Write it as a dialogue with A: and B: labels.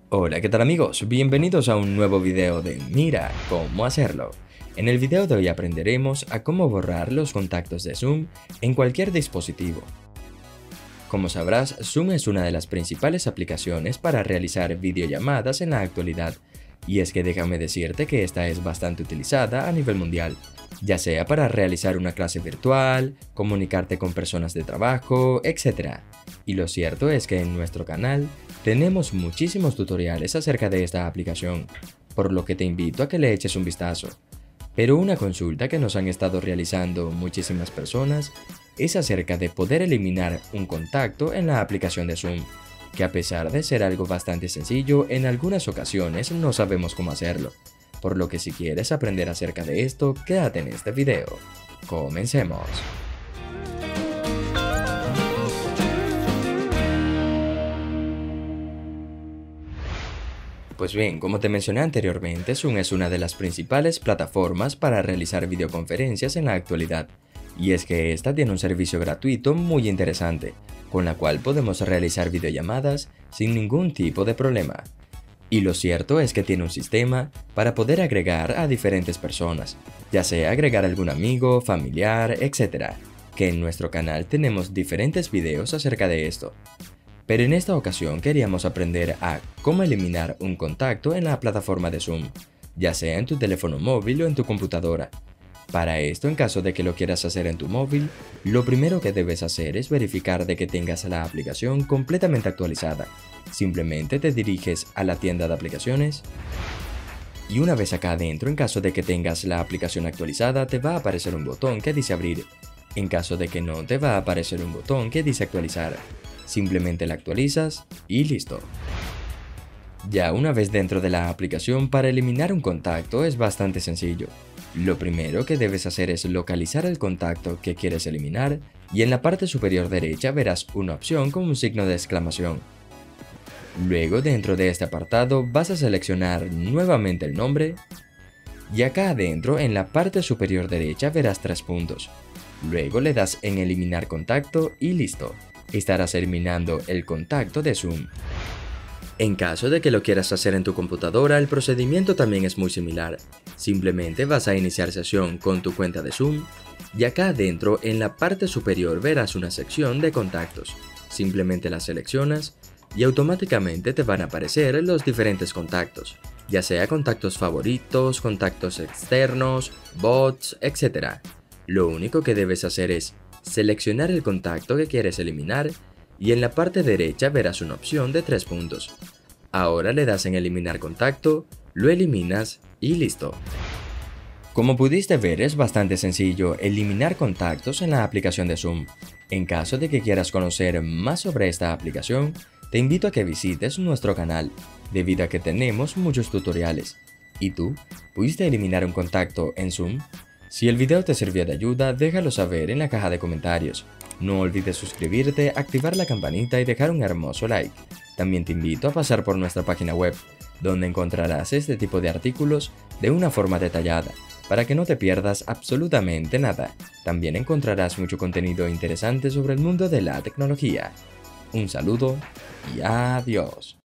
A: Hola, ¿qué tal amigos? Bienvenidos a un nuevo video de Mira cómo hacerlo. En el video de hoy aprenderemos a cómo borrar los contactos de Zoom en cualquier dispositivo. Como sabrás, Zoom es una de las principales aplicaciones para realizar videollamadas en la actualidad, y es que déjame decirte que esta es bastante utilizada a nivel mundial, ya sea para realizar una clase virtual, comunicarte con personas de trabajo, etc. Y lo cierto es que en nuestro canal tenemos muchísimos tutoriales acerca de esta aplicación, por lo que te invito a que le eches un vistazo. Pero una consulta que nos han estado realizando muchísimas personas es acerca de poder eliminar un contacto en la aplicación de Zoom, que a pesar de ser algo bastante sencillo, en algunas ocasiones no sabemos cómo hacerlo. Por lo que si quieres aprender acerca de esto, quédate en este video. Comencemos. Pues bien, como te mencioné anteriormente, Zoom es una de las principales plataformas para realizar videoconferencias en la actualidad, y es que esta tiene un servicio gratuito muy interesante, con la cual podemos realizar videollamadas sin ningún tipo de problema. Y lo cierto es que tiene un sistema para poder agregar a diferentes personas, ya sea agregar algún amigo, familiar, etc., que en nuestro canal tenemos diferentes videos acerca de esto. Pero en esta ocasión queríamos aprender a cómo eliminar un contacto en la plataforma de Zoom, ya sea en tu teléfono móvil o en tu computadora. Para esto, en caso de que lo quieras hacer en tu móvil, lo primero que debes hacer es verificar de que tengas la aplicación completamente actualizada. Simplemente te diriges a la tienda de aplicaciones y una vez acá adentro, en caso de que tengas la aplicación actualizada, te va a aparecer un botón que dice abrir. En caso de que no, te va a aparecer un botón que dice actualizar. Simplemente la actualizas y listo. Ya una vez dentro de la aplicación, para eliminar un contacto es bastante sencillo. Lo primero que debes hacer es localizar el contacto que quieres eliminar y en la parte superior derecha verás una opción con un signo de exclamación. Luego dentro de este apartado vas a seleccionar nuevamente el nombre y acá adentro en la parte superior derecha verás 3 puntos. Luego le das en eliminar contacto y listo. Estarás eliminando el contacto de Zoom. En caso de que lo quieras hacer en tu computadora, el procedimiento también es muy similar. Simplemente vas a iniciar sesión con tu cuenta de Zoom y acá adentro en la parte superior verás una sección de contactos. Simplemente la seleccionas y automáticamente te van a aparecer los diferentes contactos, ya sea contactos favoritos, contactos externos, bots, etc. Lo único que debes hacer es seleccionar el contacto que quieres eliminar y en la parte derecha verás una opción de 3 puntos. Ahora le das en eliminar contacto, lo eliminas y listo. Como pudiste ver, es bastante sencillo eliminar contactos en la aplicación de Zoom. En caso de que quieras conocer más sobre esta aplicación, te invito a que visites nuestro canal, debido a que tenemos muchos tutoriales. ¿Y tú? ¿Pudiste eliminar un contacto en Zoom? Si el video te sirvió de ayuda, déjalo saber en la caja de comentarios. No olvides suscribirte, activar la campanita y dejar un hermoso like. También te invito a pasar por nuestra página web, donde encontrarás este tipo de artículos de una forma detallada, para que no te pierdas absolutamente nada. También encontrarás mucho contenido interesante sobre el mundo de la tecnología. Un saludo y adiós.